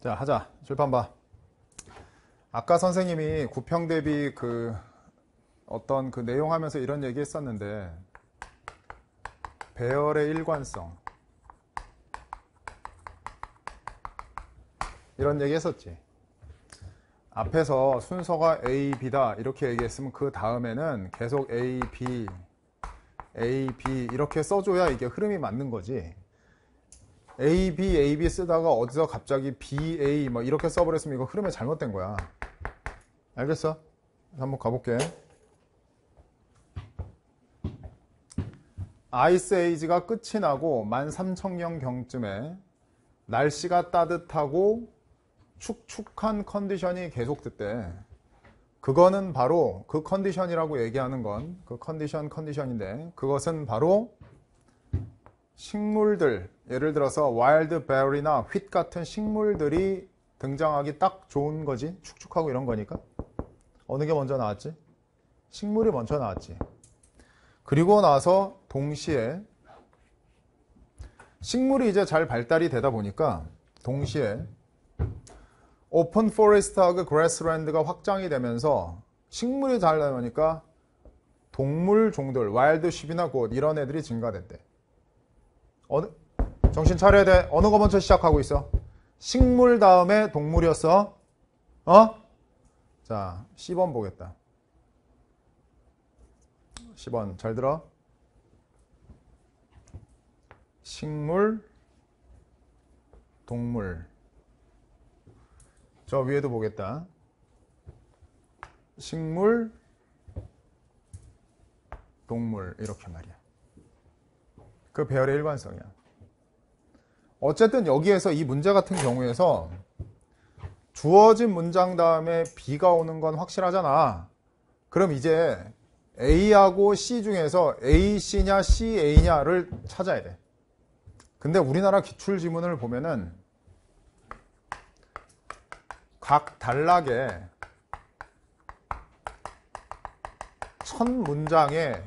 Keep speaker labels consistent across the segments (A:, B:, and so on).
A: 자, 하자. 출판 봐. 아까 선생님이 구평 대비 어떤 내용 하면서 이런 얘기 했었는데, 배열의 일관성. 이런 얘기 했었지. 앞에서 순서가 A, B다. 이렇게 얘기했으면 그 다음에는 계속 A, B, A, B 이렇게 써줘야 이게 흐름이 맞는 거지. A, B, A, B 쓰다가 어디서 갑자기 B, A 뭐 이렇게 써버렸으면 이거 흐름이 잘못된 거야. 알겠어? 한번 가볼게. 아이스 에이지가 끝이 나고 13,000년경쯤에 날씨가 따뜻하고 축축한 컨디션이 계속됐대. 그거는 바로 그 컨디션이라고 얘기하는 건 그 컨디션인데, 그것은 바로 식물들, 예를 들어서 와일드 베리나 홑 같은 식물들이 등장하기 딱 좋은 거지. 축축하고 이런 거니까. 어느 게 먼저 나왔지? 식물이 먼저 나왔지. 그리고 나서 동시에 식물이 이제 잘 발달이 되다 보니까 동시에 오픈 포레스트하고 그래스랜드가 확장이 되면서 식물이 잘 나오니까 동물 종들, 와일드 쉽이나 곶 이런 애들이 증가됐대. 정신 차려야 돼. 어느 거 먼저 시작하고 있어? 식물 다음에 동물이었어. 자, 10번 보겠다. 10번 잘 들어. 식물, 동물. 저 위에도 보겠다. 식물, 동물 이렇게 말이야. 그 배열의 일관성이야. 어쨌든 여기에서 이 문제 같은 경우에서 주어진 문장 다음에 B가 오는 건 확실하잖아. 그럼 이제 A하고 C 중에서 A, C냐, C, A냐를 찾아야 돼. 근데 우리나라 기출지문을 보면은 각 단락에 첫 문장에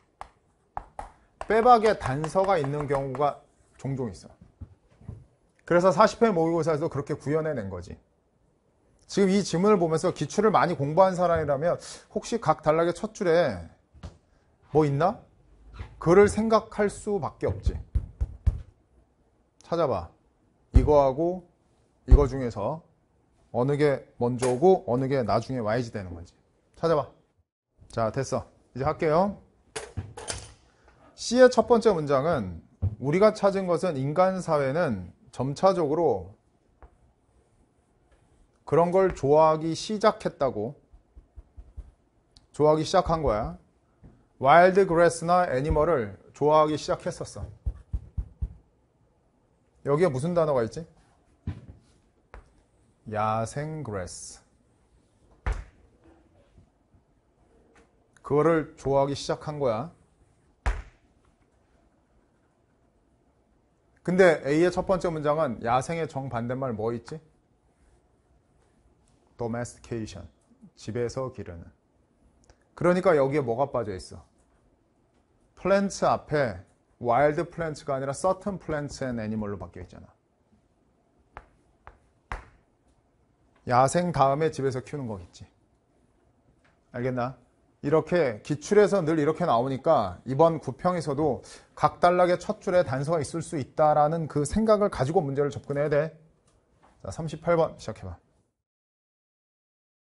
A: 빼박의 단서가 있는 경우가 종종 있어. 그래서 40회 모의고사에서 그렇게 구현해낸 거지. 지금 이 지문을 보면서 기출을 많이 공부한 사람이라면 혹시 각 단락의 첫 줄에 뭐 있나? 그를 생각할 수밖에 없지. 찾아봐. 이거하고 이거 중에서 어느 게 먼저 오고 어느 게 나중에 와야지 되는 건지. 찾아봐. 자, 됐어. 이제 할게요. C의 첫 번째 문장은 우리가 찾은 것은 인간 사회는 점차적으로 그런 걸 좋아하기 시작했다고. 좋아하기 시작한 거야. 와일드 그래스나 애니멀을 좋아하기 시작했었어. 여기에 무슨 단어가 있지? 야생 그래스. 그거를 좋아하기 시작한 거야. 근데 A의 첫 번째 문장은 야생의 정반대말 뭐 있지? domestication. 집에서 기르는. 그러니까 여기에 뭐가 빠져 있어? plants 앞에 wild plants가 아니라 certain plants and animal로 바뀌어 있잖아. 야생 다음에 집에서 키우는 거겠지. 알겠나? 이렇게 기출에서 늘 이렇게 나오니까 이번 구평에서도 각 단락의 첫 줄에 단서가 있을 수 있다라는 그 생각을 가지고 문제를 접근해야 돼. 자, 38번 시작해봐.